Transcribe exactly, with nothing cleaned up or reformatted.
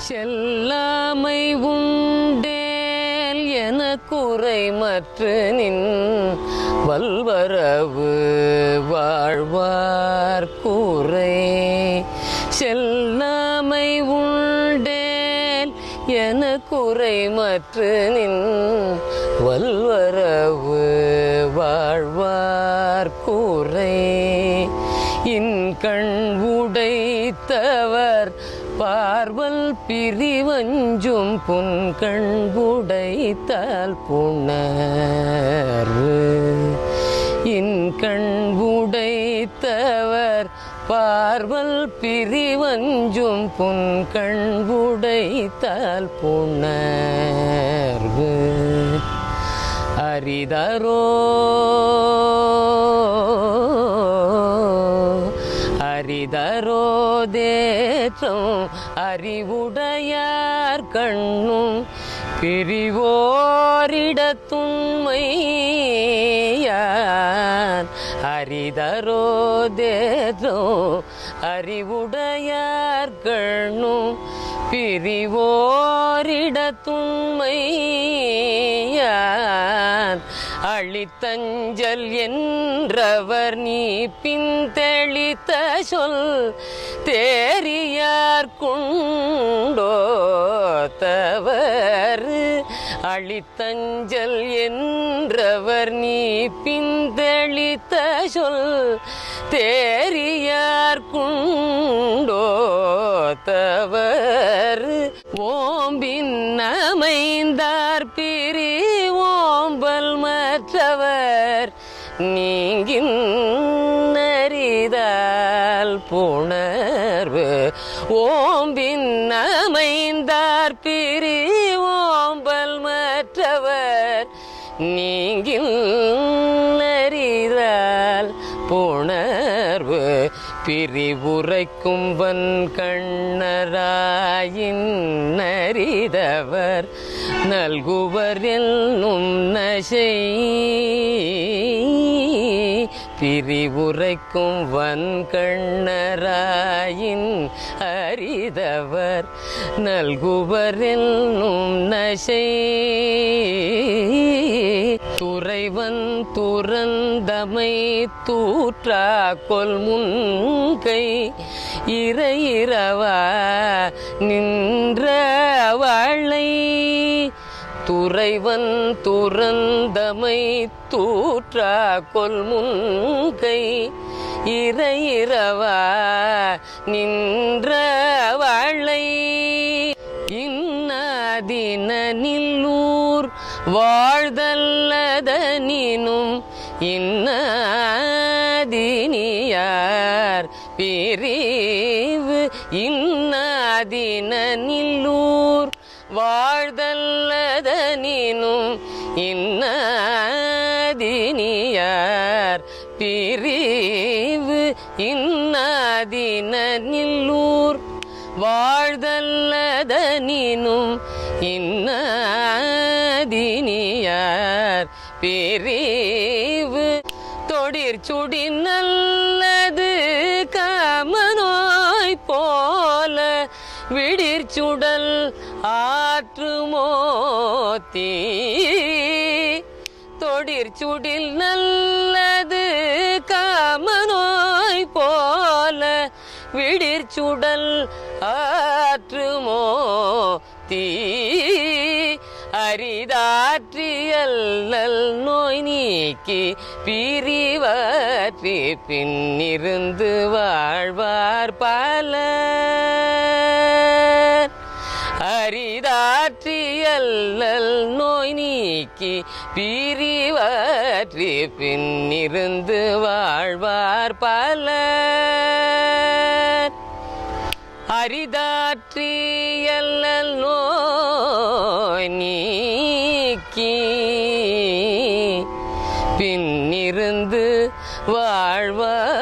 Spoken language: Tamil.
செல்லாமை உண்டேல் என குறை மற்ற நின் வல்வரவு வாழ்வார் கூரை. செல்லாமை உண்டேல் என குறை மற்ற நின் வல்வரவு வாழ்வார் கூரை. இன்கண் உடைத்தவர் பார்வல் பிரிவஞ்சும் புன்கண் உடைத்தால் புணர்வு. இன்கண் உடைத்தவர் பார்வல் பிரிவஞ்சும் புன்கண் உடைத்தால் புணர்வு. அரிதரோ அரிதரோ தேற்றம் அறிவுடையார் கண்ணும் பிரிவோரிடத்துண்மையான். அரிதரோ தேற்றம் அறிவுடையார் கண்ணும் பிரிவோரிடத்துண்மையான். அளித்தஞ்சல் என்றவர் நீ பின்தெளித்த சொல் தேரியார் குண்டோ தவர். அளித்தஞ்சல் என்றவர் நீ பின்தெளித்த சொல் தேரியார் குண்டோ தவர். ஓம்பின் அமைந்தார் பிரி ஓம்பல் மற்றவர் நீங்கின் அறிதால் புணர்வு. ஓம்பின் அமைந்தார் பிரி ஓம்பல் மற்றவர் நீங்கின் அறிதால் புணர்வு. பிரிவுரைக்கும் வன் கண்ணராயின் அறிதவர் நல்குவர் என்னும் நசை. பிரிவுரைக்கும் வன் கண்ணராயின் அறிதவர் நல்குவர் என்னும் நசை. துறைவன் துறந்தமை தூற்றா கொல் முன்கை இறையிறவா நின்ற வாழை. துறைவன் துறந்தமை தூற்றா கொல் முன்கை இறையிறவா நின்ற வாழை. இன்னாதின நில்லூர் வாழ்தல்லதனினும் இன்னாதினியார் பிரிவு. இன்னாதின நில்லூர் வாழ்தல்லதனினும் இன்னாதினியார் பிரிவு. இன்னாதின நில்லூர் வாழ்தல்லதனினும் இன்னாதினியார் பிரிவு. தொடிர் சுடி நல்லது காமநோய் போல விடிர் சுடல் ஆற்றுமோத்தி. தொடிர் சுடில் நல்லது காமநோய் போல விடிர் சுடல் ஆற்றுமோத்தி. அரிதாற்றியல் நோய் நீக்கி பிரிவற்றி பின்னிருந்து வாழ்வார் பலர். அரிதாற்றியல் நோய் நீக்கி பிரிவற்றி பின்னிருந்து வாழ்வார் பலர். அரிதாற்றியல் நோய் நீக்கி பின்னிருந்து வாழ்வார்